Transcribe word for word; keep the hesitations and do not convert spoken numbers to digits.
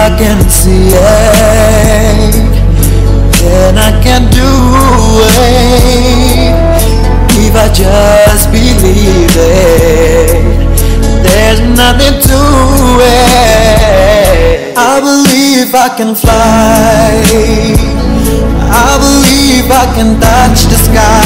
I can see it, then I can do it. If I just believe it, there's nothing to it. I believe I can fly, I believe I can touch the sky.